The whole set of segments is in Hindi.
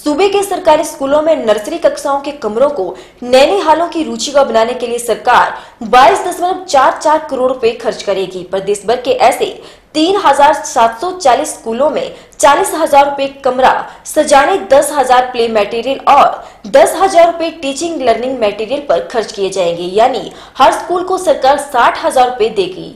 सूबे के सरकारी स्कूलों में नर्सरी कक्षाओं के कमरों को नैनीहालों की रुचि का बनाने के लिए सरकार 22.44 करोड़ रुपए खर्च करेगी। प्रदेश भर के ऐसे 3,740 स्कूलों में 40,000 रुपए कमरा सजाने, 10,000 प्ले मटेरियल और 10,000 रुपए टीचिंग लर्निंग मटेरियल पर खर्च किए जाएंगे। यानी हर स्कूल को सरकार 60,000 रुपए देगी।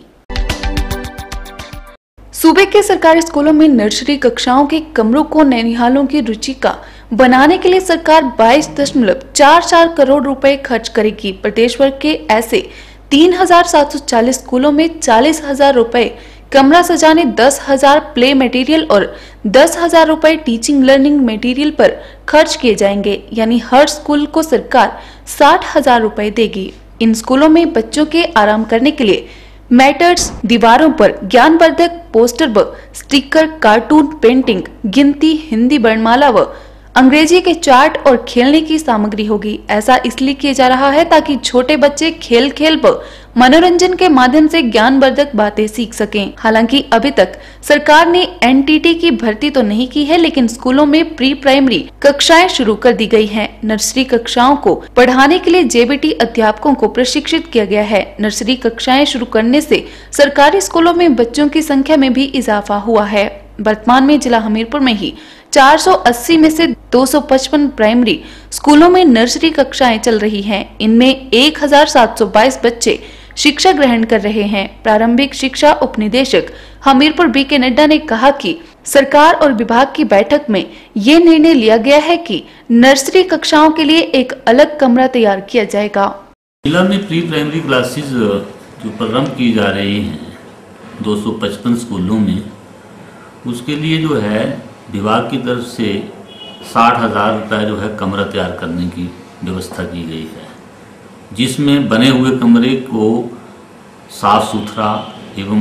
सूबे के सरकारी स्कूलों में नर्सरी कक्षाओं के कमरों को नैनीहालों की रुचि का बनाने के लिए सरकार 22.44 करोड़ रुपए खर्च करेगी। प्रदेश भर के ऐसे 3,740 स्कूलों में 40,000 रुपए कमरा सजाने, 10,000 प्ले मटेरियल और 10,000 रुपए टीचिंग लर्निंग मटेरियल पर खर्च किए जाएंगे। यानी हर स्कूल को सरकार 60,000 रुपए देगी। इन स्कूलों में बच्चों के आराम करने के लिए मैटर्स, दीवारों पर ज्ञानवर्धक पोस्टर व स्टिकर, कार्टून, पेंटिंग, गिनती, हिंदी वर्णमाला व अंग्रेजी के चार्ट और खेलने की सामग्री होगी। ऐसा इसलिए किया जा रहा है ताकि छोटे बच्चे खेल खेल व मनोरंजन के माध्यम से ज्ञानवर्धक बातें सीख सकें। हालांकि अभी तक सरकार ने एनटीटी की भर्ती तो नहीं की है, लेकिन स्कूलों में प्री प्राइमरी कक्षाएं शुरू कर दी गई हैं। नर्सरी कक्षाओं को पढ़ाने के लिए जेबीटी अध्यापकों को प्रशिक्षित किया गया है। नर्सरी कक्षाएं शुरू करने से सरकारी स्कूलों में बच्चों की संख्या में भी इजाफा हुआ है। वर्तमान में जिला हमीरपुर में ही 480 में से 255 प्राइमरी स्कूलों में नर्सरी कक्षाएं चल रही हैं। इनमें 1,722 बच्चे शिक्षा ग्रहण कर रहे हैं। प्रारंभिक शिक्षा उपनिदेशक हमीरपुर बीके नड्डा ने कहा कि सरकार और विभाग की बैठक में ये निर्णय लिया गया है कि नर्सरी कक्षाओं के लिए एक अलग कमरा तैयार किया जाएगा। जिला में प्री प्राइमरी क्लासेस जो प्रारंभ की जा रही हैं 255 स्कूलों में, उसके लिए जो है विभाग की तरफ से 60,000 रुपये जो है कमरा तैयार करने की व्यवस्था की गई है, जिसमें बने हुए कमरे को साफ सुथरा एवं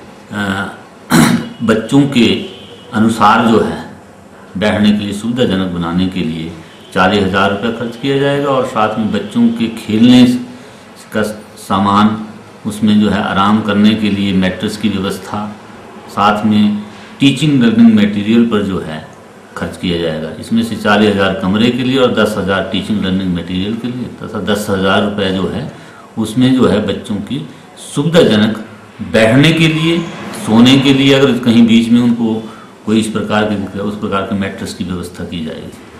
बच्चों के अनुसार जो है बैठने के लिए सुविधाजनक बनाने के लिए 40,000 रुपये खर्च किया जाएगा। और साथ में बच्चों के खेलने का सामान, उसमें जो है आराम करने के लिए मैट्रेस की व्यवस्था, साथ में टीचिंग लर्निंग मटेरियल पर जो है खर्च किया जाएगा। इसमें से 40,000 कमरे के लिए और 10,000 टीचिंग लर्निंग मटेरियल के लिए तथा 10,000 रुपये जो है उसमें जो है बच्चों की सुविधाजनक बैठने के लिए, सोने के लिए, अगर कहीं बीच में उनको कोई इस प्रकार के उस प्रकार के मैट्रेस की व्यवस्था की जाएगी।